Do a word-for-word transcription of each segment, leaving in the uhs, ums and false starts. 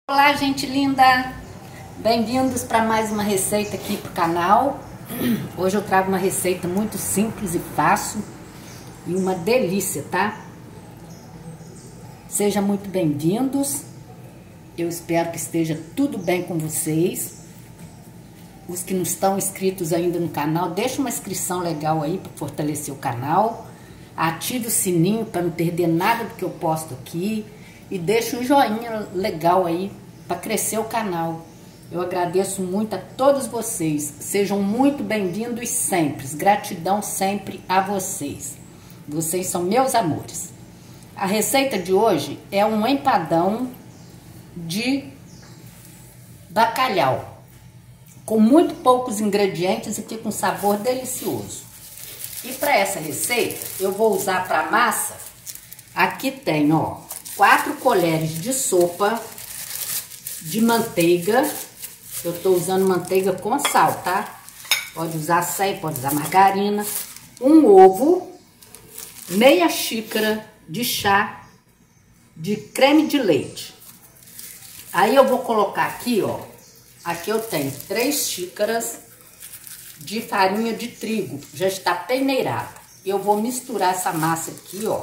Olá, gente linda! Bem-vindos para mais uma receita aqui pro canal. Hoje eu trago uma receita muito simples e fácil e uma delícia, tá? Sejam muito bem-vindos. Eu espero que esteja tudo bem com vocês. Os que não estão inscritos ainda no canal, deixa uma inscrição legal aí para fortalecer o canal. Ative o sininho para não perder nada do que eu posto aqui. E deixa um joinha legal aí para crescer o canal. Eu agradeço muito a todos vocês. Sejam muito bem-vindos sempre. Gratidão sempre a vocês. Vocês são meus amores. A receita de hoje é um empadão de bacalhau. Com muito poucos ingredientes e que com sabor delicioso. E para essa receita, eu vou usar para massa. Aqui tem, ó, quatro colheres de sopa de manteiga. Eu tô usando manteiga com sal, tá? Pode usar sem, pode usar margarina. Um ovo, meia xícara de chá de creme de leite. Aí eu vou colocar aqui, ó. Aqui eu tenho três xícaras de farinha de trigo. Já está peneirada. Eu vou misturar essa massa aqui, ó.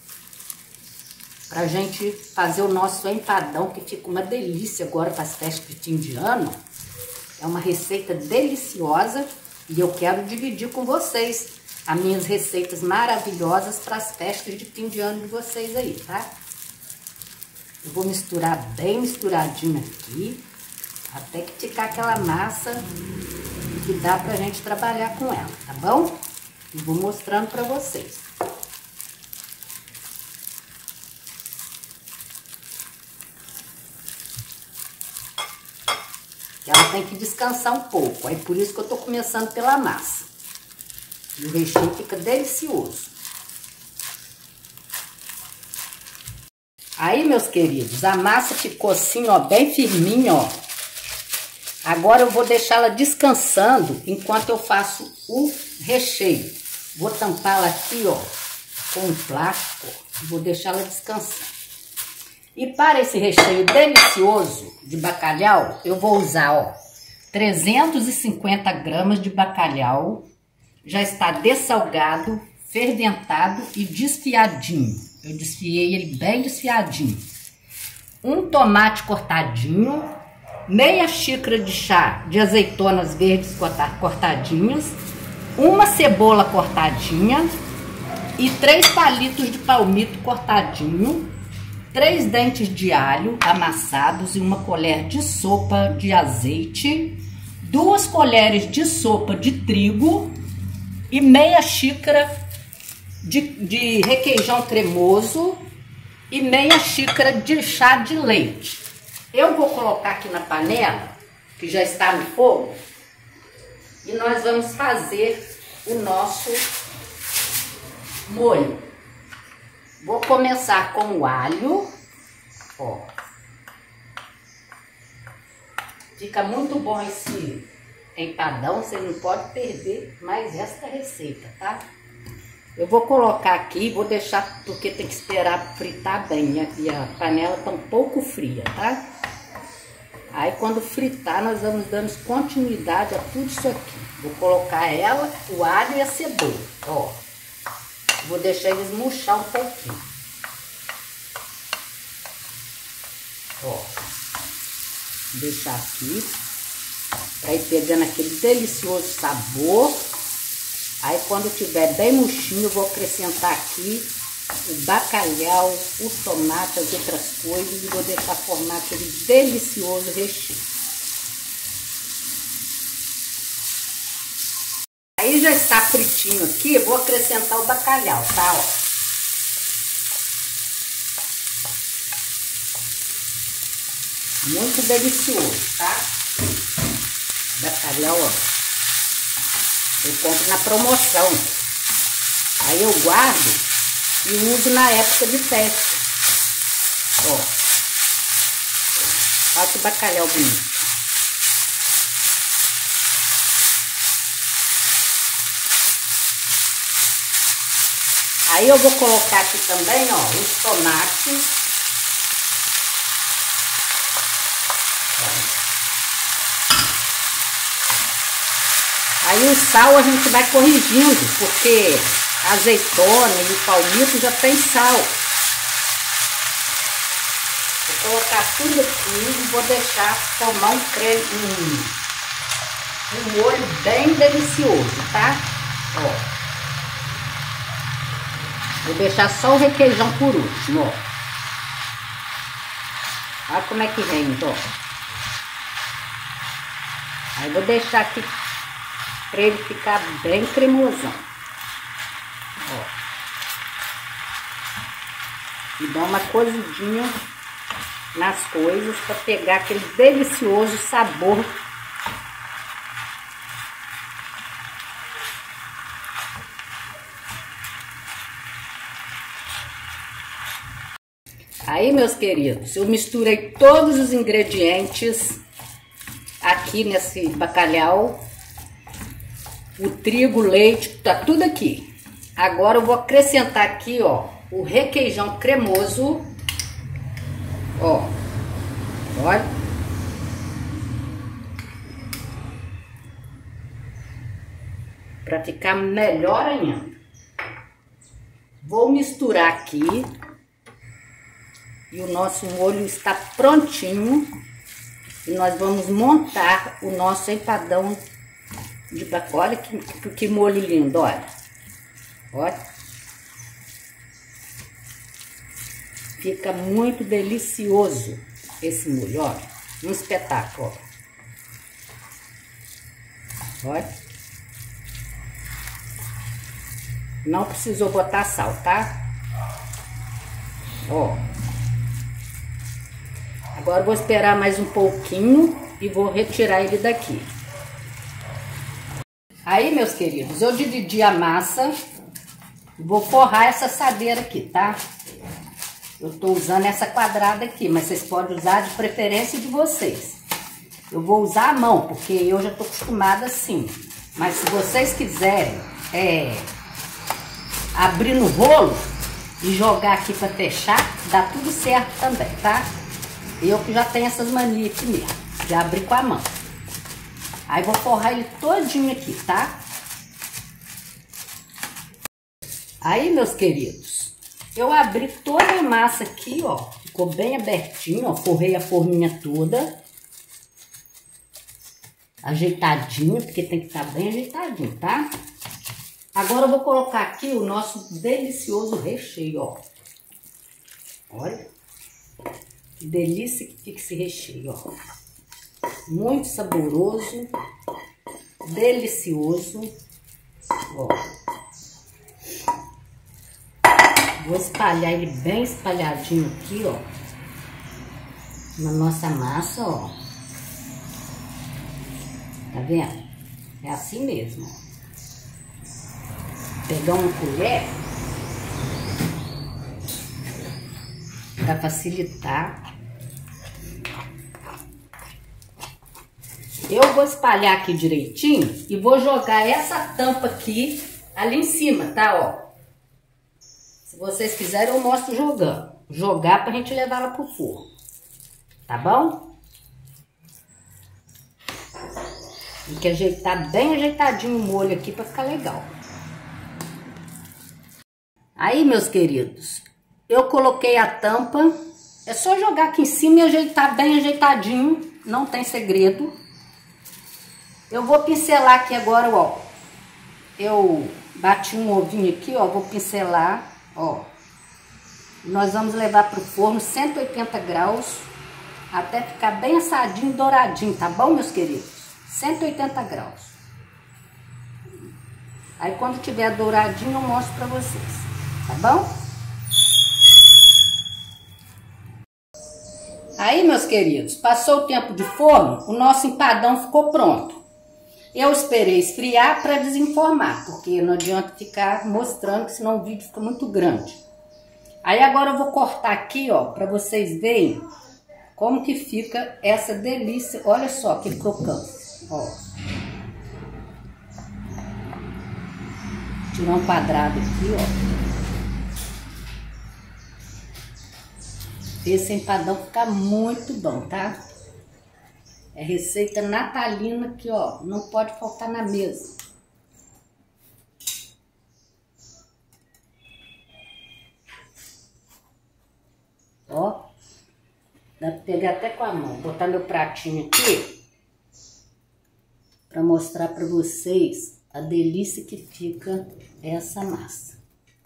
Pra gente fazer o nosso empadão, que fica uma delícia agora para as festas de fim de ano. É uma receita deliciosa e eu quero dividir com vocês as minhas receitas maravilhosas para as festas de fim de ano de vocês aí, tá? Eu vou misturar bem misturadinho aqui, até que ficar aquela massa que dá pra gente trabalhar com ela, tá bom? E vou mostrando pra vocês. Ela tem que descansar um pouco, aí por isso que eu tô começando pela massa. E o recheio fica delicioso. Aí, meus queridos, a massa ficou assim, ó, bem firminha, ó. Agora eu vou deixá-la descansando enquanto eu faço o recheio. Vou tampá-la aqui, ó, com um plástico. Vou deixá-la descansar. E para esse recheio delicioso de bacalhau, eu vou usar, ó, trezentos e cinquenta gramas de bacalhau. Já está dessalgado, ferventado e desfiadinho. Eu desfiei ele bem desfiadinho. Um tomate cortadinho, meia xícara de chá de azeitonas verdes cortadinhas, uma cebola cortadinha e três palitos de palmito cortadinho, três dentes de alho amassados e uma colher de sopa de azeite, duas colheres de sopa de trigo e meia xícara de, de requeijão cremoso e meia xícara de chá de leite. Eu vou colocar aqui na panela, que já está no fogo, e nós vamos fazer o nosso molho. Vou começar com o alho, ó. Fica muito bom esse empadão, você não pode perder mais esta receita, tá? Eu vou colocar aqui, vou deixar, porque tem que esperar fritar bem, e a panela tá um pouco fria, tá? Aí quando fritar, nós vamos dando continuidade a tudo isso aqui. Vou colocar ela, o alho e a cebola, ó. Vou deixar eles murchar um pouquinho. Ó. Vou deixar aqui. Pra ir pegando aquele delicioso sabor. Aí quando tiver bem murchinho, eu vou acrescentar aqui o bacalhau, o tomate, as outras coisas. E vou deixar formar aquele delicioso recheio. Aí já está fritinho aqui, eu vou acrescentar o bacalhau, tá? Ó. Muito delicioso, tá? Bacalhau, ó. Eu compro na promoção. Aí eu guardo e uso na época de festa. Ó. Olha que bacalhau bonito. Aí eu vou colocar aqui também, ó, os tomates. Aí o sal a gente vai corrigindo, porque a azeitona e o palmito já tem sal. Vou colocar tudo aqui e vou deixar formar um creme, um, um molho bem delicioso, tá? Ó. Vou deixar só o requeijão por último, ó. Olha como é que rende, ó. Aí vou deixar aqui para ele ficar bem cremosão. Ó. E dar uma cozidinha nas coisas para pegar aquele delicioso sabor. Aí, meus queridos, eu misturei todos os ingredientes aqui nesse bacalhau. O trigo, o leite, tá tudo aqui. Agora eu vou acrescentar aqui, ó, o requeijão cremoso. Ó, olha. Para ficar melhor ainda. Vou misturar aqui. E o nosso molho está prontinho. E nós vamos montar o nosso empadão de bacalhau. Olha que, que, que molho lindo, olha. Olha. Fica muito delicioso esse molho, olha. Um espetáculo, ó. Olha. Não precisou botar sal, tá? Ó. Agora vou esperar mais um pouquinho e vou retirar ele daqui. Aí, meus queridos, eu dividi a massa e vou forrar essa assadeira aqui, tá? Eu tô usando essa quadrada aqui, mas vocês podem usar de preferência de vocês. Eu vou usar a mão, porque eu já tô acostumada assim. Mas se vocês quiserem é, abrir no rolo e jogar aqui para fechar, dá tudo certo também, tá? Eu que já tenho essas manias aqui mesmo, de abrir com a mão. Aí vou forrar ele todinho aqui, tá? Aí, meus queridos, eu abri toda a massa aqui, ó. Ficou bem abertinho, ó. Forrei a forminha toda. Ajeitadinho, porque tem que estar bem ajeitadinho, tá? Agora eu vou colocar aqui o nosso delicioso recheio, ó. Olha. Que delícia que fica esse recheio, ó. Muito saboroso, delicioso, ó. Vou espalhar ele bem espalhadinho aqui, ó. Na nossa massa, ó. Tá vendo? É assim mesmo, ó. Pegar uma colher para facilitar. Eu vou espalhar aqui direitinho e vou jogar essa tampa aqui ali em cima, tá, ó. Se vocês quiserem eu mostro jogando. Jogar pra gente levar ela pro forno. Tá bom? Tem que ajeitar bem ajeitadinho o molho aqui pra ficar legal. Aí, meus queridos, eu coloquei a tampa. É só jogar aqui em cima e ajeitar bem ajeitadinho. Não tem segredo. Eu vou pincelar aqui agora, ó. Eu bati um ovinho aqui, ó. Vou pincelar, ó. Nós vamos levar pro forno cento e oitenta graus. Até ficar bem assadinho, douradinho, tá bom, meus queridos? cento e oitenta graus. Aí quando tiver douradinho eu mostro pra vocês, tá bom? Aí, meus queridos, passou o tempo de forno, o nosso empadão ficou pronto. Eu esperei esfriar para desenformar, porque não adianta ficar mostrando, que senão o vídeo fica muito grande. Aí agora eu vou cortar aqui, ó, para vocês verem como que fica essa delícia. Olha só que crocância, ó. Tirar um quadrado aqui, ó. Esse empadão fica muito bom, tá? É receita natalina que, ó, não pode faltar na mesa. Ó, dá pra pegar até com a mão. Vou botar meu pratinho aqui pra mostrar pra vocês a delícia que fica essa massa.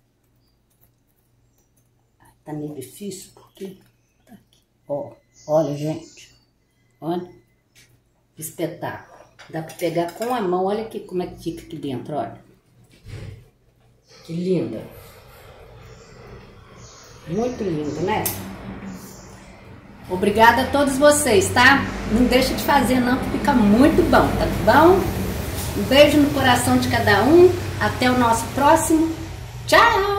Tá meio difícil porque tá aqui. Ó, olha, gente. Olha. Espetáculo. Dá pra pegar com a mão. Olha aqui como é que fica aqui dentro, olha. Que linda. Muito lindo, né? Obrigada a todos vocês, tá? Não deixa de fazer não, que fica muito bom, tá bom? Um beijo no coração de cada um. Até o nosso próximo. Tchau!